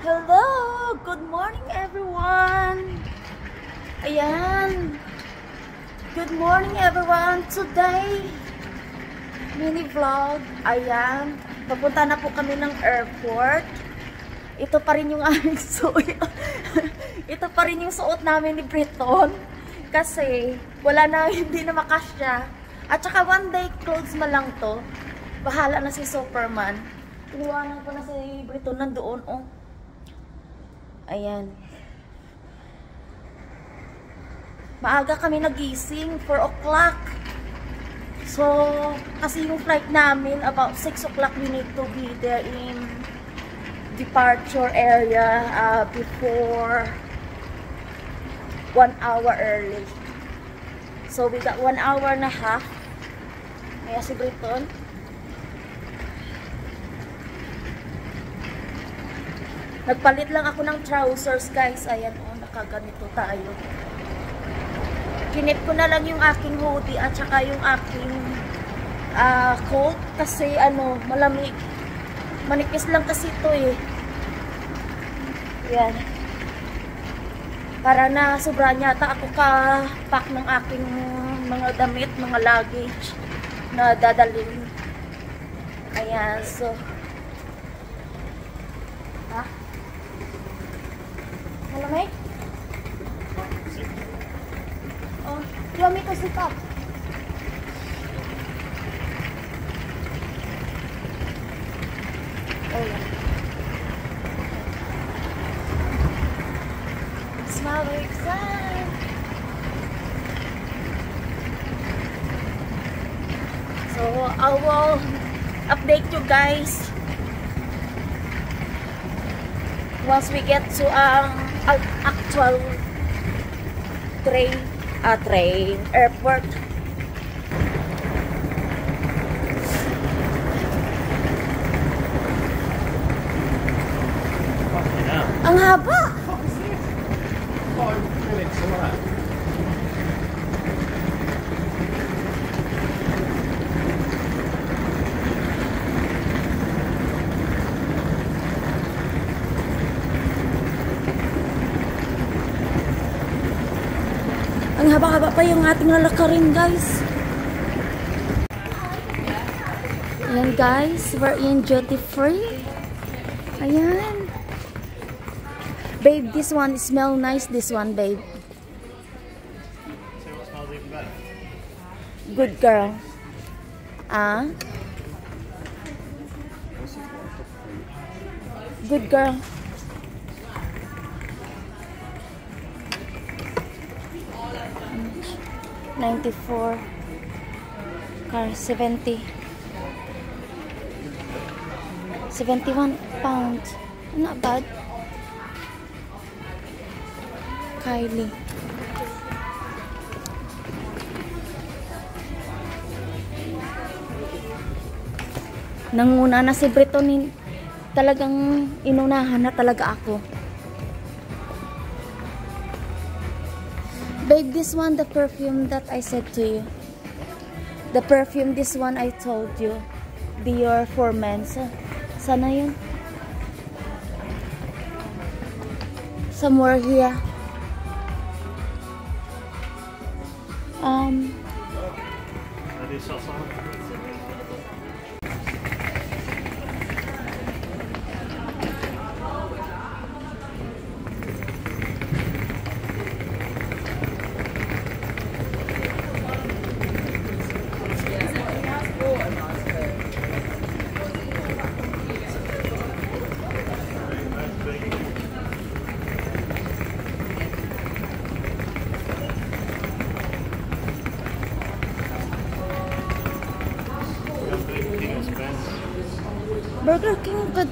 Hello! Good morning everyone! Ayan! Good morning everyone! Today, mini vlog. Ayan. Papunta na po kami ng airport. Ito pa rin yung aming suot. Ito pa rin yung suot namin ni Briton. Kasi, wala na, hindi na makasya. At saka one day clothes man lang to. Bahala na si Superman. Iniwanan ko na si Briton nandoon, oh. Ayan. Maaga kami nagising, 4 o'clock. So, kasi yung flight namin, about 6 o'clock we need to be there in departure area before 1 hour early. So, we got 1 hour and a half. Kaya si Briton. Nagpalit lang ako ng trousers, guys. Ayan, oh, nakaganito tayo. Kinip ko na lang yung aking hoodie at saka yung aking coat kasi ano, malamig. Manipis lang kasi ito eh. Ayan. Para na sobrang yata ako ka-pack ng aking mga damit, mga luggage na dadalhin. Ayan, so malamig? Oh, do you want me to sit up? Oh, yeah. Smile very excited. So, I will update you guys once we get to actual train airport. Ang haba. 5 minutes away. Ang haba-haba pa yung ating lalakarin, guys. Ayan, guys. We're in duty free. Ayan. Babe, this one smell nice. This one, babe. So what smells even better? Good girl. Good girl. $94 car 70 71 pounds, not bad. Kylie, nanguna na si Briton, talagang inunahan na talaga ako. Babe, this one, the perfume that I said to you. The perfume, this one I told you. Dior for men. Sana yun? Somewhere here. Ready to sell some? Burger King good.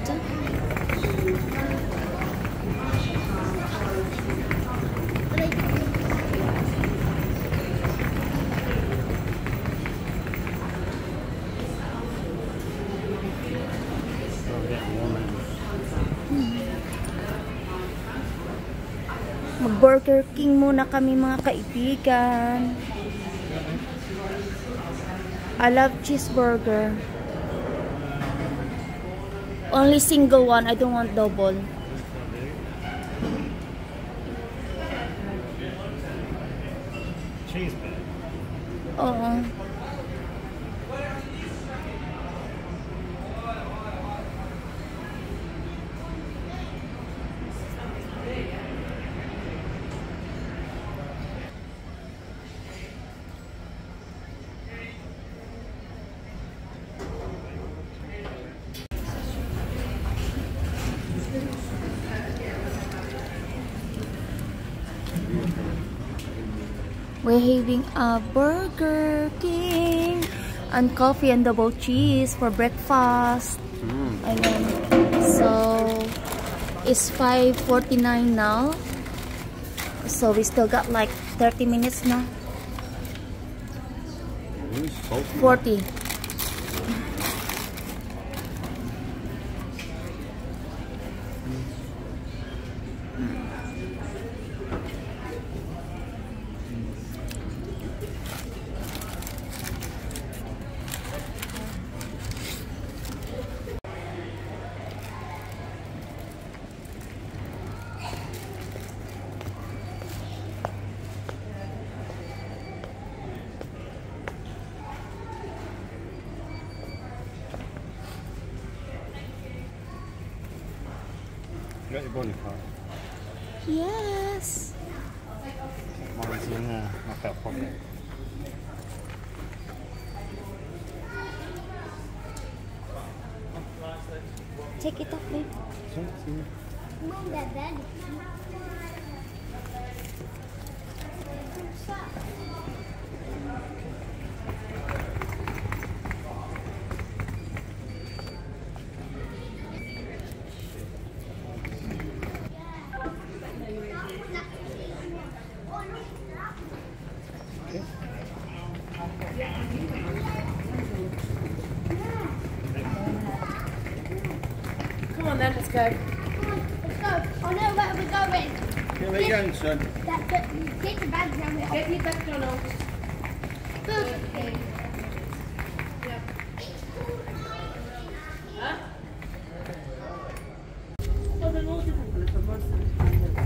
Mag-Burger King muna kami, mga kaibigan. I love cheeseburger. Only single one. I don't want double. cheese bed. Oo. We're having a Burger King and coffee and double cheese for breakfast. Ayan. So, it's 5:49 now. So, we still got like 30 minutes now. 40. You got your bunny card? Yes. Mine's in my back pocket. Take it off, babe. Mom, that bed. Come on then, let's go. Come on, let's go. I know where we're going. Where are you going, son? Get the bag down there. Get your McDonald's. Burger Okay. Yeah. Huh? Well, they're all different colours, but most of them.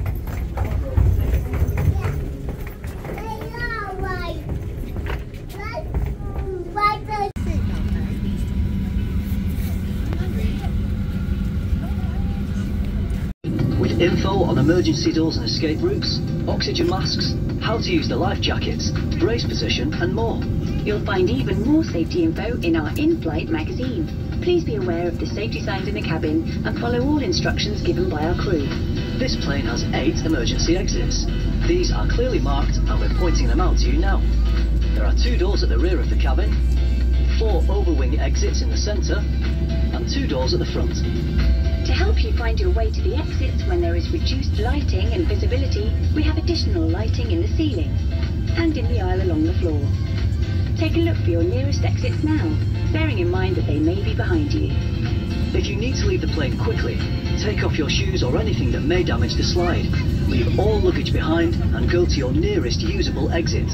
With info on emergency doors and escape routes, oxygen masks, how to use the life jackets, brace position and more. You'll find even more safety info in our in-flight magazine. Please be aware of the safety signs in the cabin and follow all instructions given by our crew. This plane has 8 emergency exits. These are clearly marked and we're pointing them out to you now. There are 2 doors at the rear of the cabin, 4 overwing exits in the centre, and 2 doors at the front. To help you find your way to the exits when there is reduced lighting and visibility, we have additional lighting in the ceiling and in the aisle along the floor. Take a look for your nearest exits now, bearing in mind that they may be behind you. If you need to leave the plane quickly, take off your shoes or anything that may damage the slide. Leave all luggage behind and go to your nearest usable exit.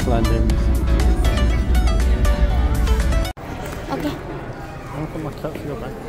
landings. Okay. I'm gonna put my cup to your back.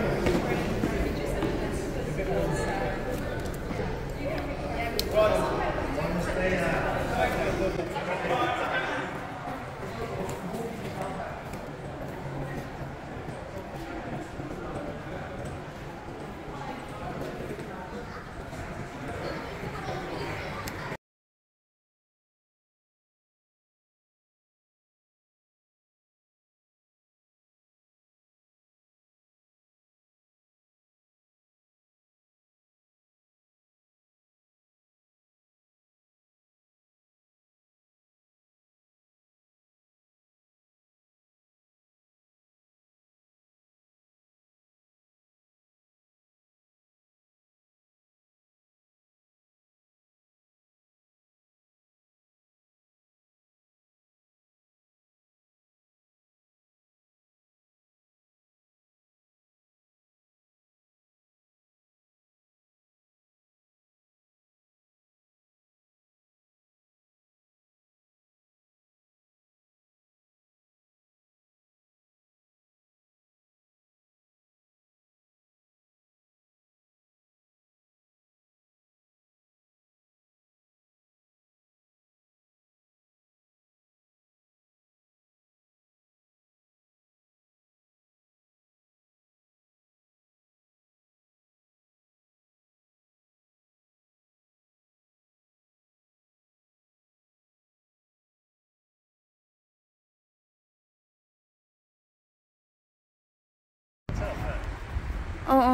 Oo.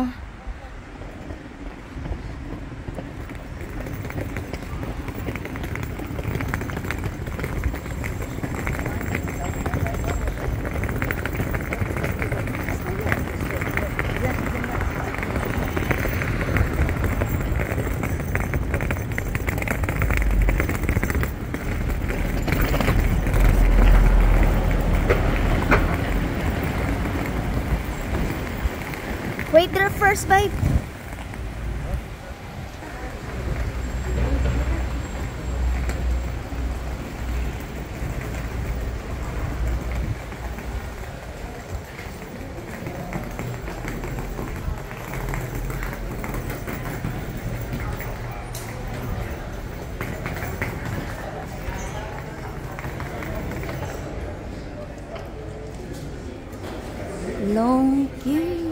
Wait there first, babe. Long queue.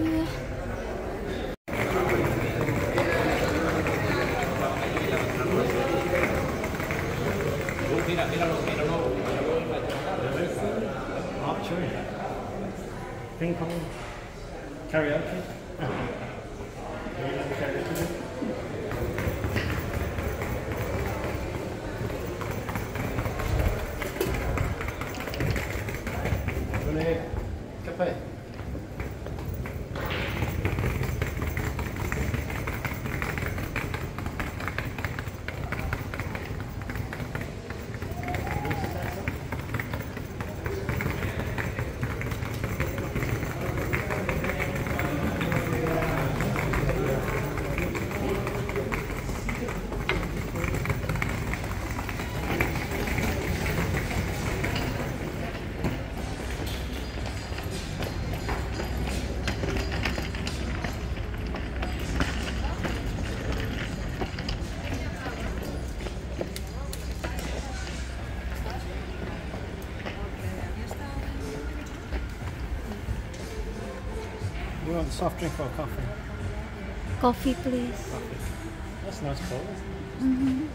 Archery. Ping pong. Karaoke. Cafe. You want soft drink or coffee? Coffee, please. Coffee. That's nice cold. Mm-hmm.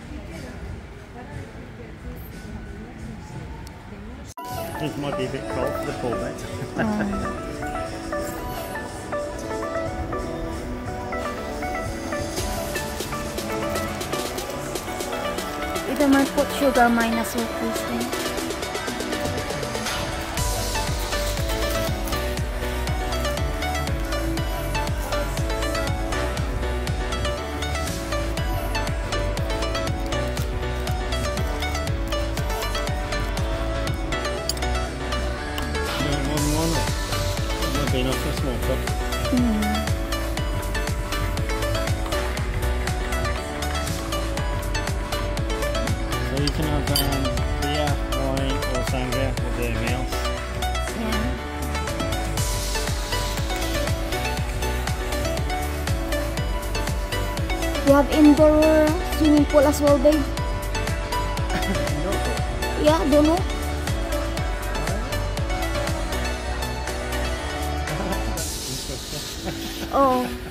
It might be a bit cold for the pool bed. Ito might put sugar minus or please. Enough for a small cup. So you can have beer, Sandra with the mouse. Yeah. You have indoor swimming pool as well, babe? Yeah, don't know. Oh.